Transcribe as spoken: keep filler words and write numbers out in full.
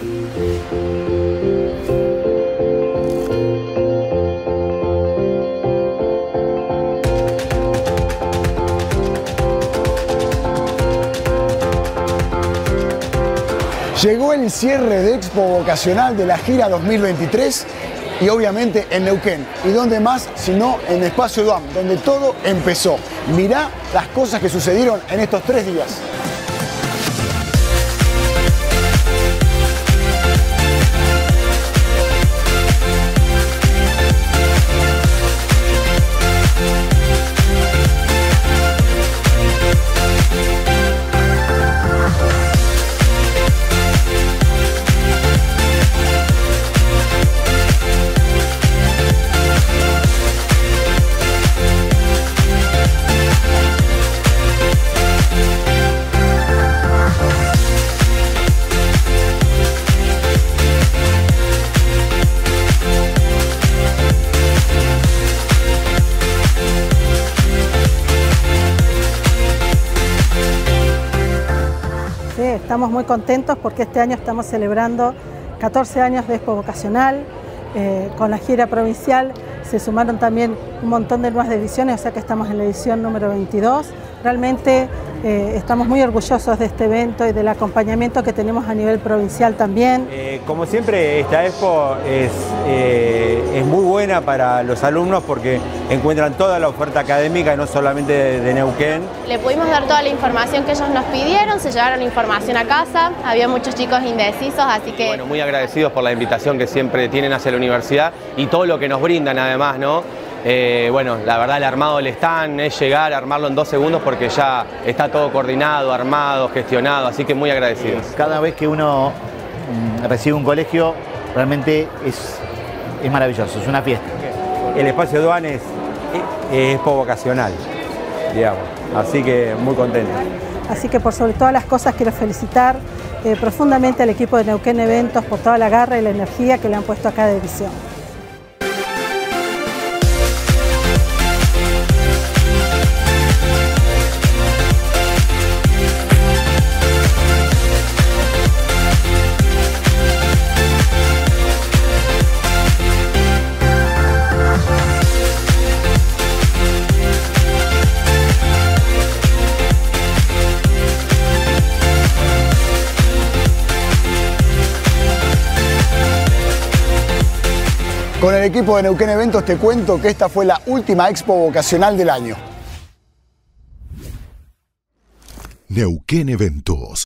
Llegó el cierre de Expo Vocacional de la gira dos mil veintitrés y obviamente en Neuquén. ¿Y dónde más sino en Espacio Duam, donde todo empezó? Mirá las cosas que sucedieron en estos tres días. Estamos muy contentos porque este año estamos celebrando catorce años de Expo Vocacional. Eh, con la gira provincial se sumaron también un montón de nuevas ediciones, o sea que estamos en la edición número veintidós. Realmente eh, estamos muy orgullosos de este evento y del acompañamiento que tenemos a nivel provincial también. Eh, como siempre, esta Expo es, eh, es muy buena para los alumnos porque encuentran toda la oferta académica, no solamente de, de Neuquén. Le pudimos dar toda la información que ellos nos pidieron, se llevaron información a casa, había muchos chicos indecisos, así que... Bueno, muy agradecidos por la invitación que siempre tienen hacia la universidad y todo lo que nos brindan además, ¿no? Eh, bueno, la verdad el armado del stand es llegar a armarlo en dos segundos porque ya está todo coordinado, armado, gestionado, así que muy agradecidos. Cada vez que uno mm, recibe un colegio, realmente es, es maravilloso, es una fiesta. El Espacio Duam es, es Expo Vocacional, digamos, así que muy contento. Así que por sobre todas las cosas quiero felicitar eh, profundamente al equipo de Neuquén Eventos por toda la garra y la energía que le han puesto a cada edición. Con el equipo de Neuquén Eventos te cuento que esta fue la última Expo Vocacional del año. Neuquén Eventos.